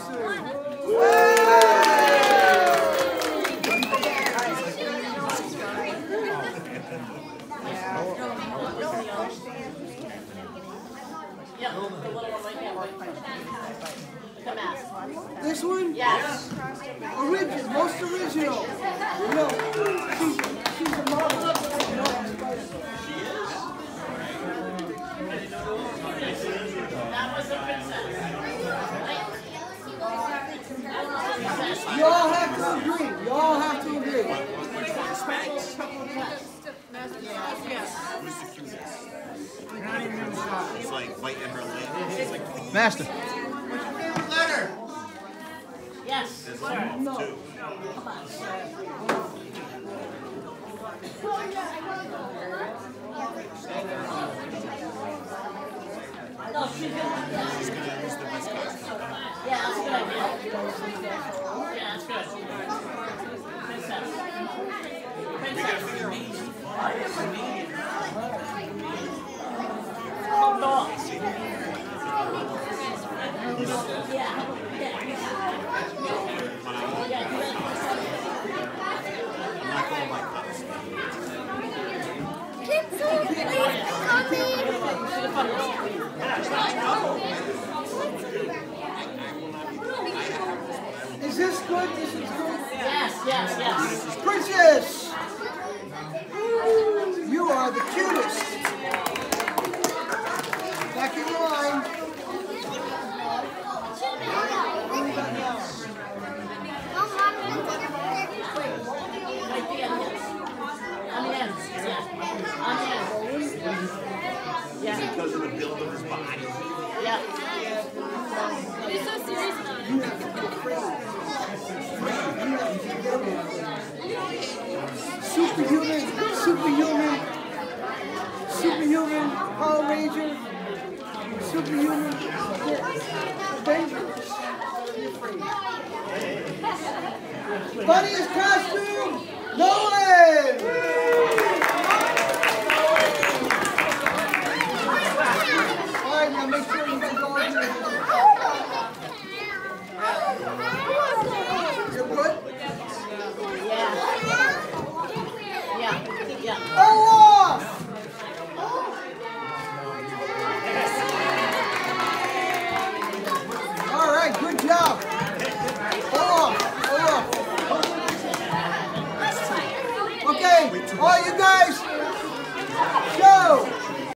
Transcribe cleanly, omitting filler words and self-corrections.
This one? Yes. Original, most original. No, she's a model. That was a princess. You all have to agree. You all have to agree. It's like biting her leg. Master. What's your favorite letter? Yes. There's Sure. two. No, she's gonna She's going to use the Wisconsin. Yeah, that's a good idea. Yeah, that's good. Princess. Princess. Oh, dog. Yeah. I'm not going by cups. Is this good? This is good? Yes, yes, yes. Princess! You are the cutest. Back in line. On the ends, yeah. On the ends. Yeah. Because of the build of his body. Yeah. He's so serious about it. Superhuman, Power Ranger, Superhuman, Avengers. Funniest costume, Nolan!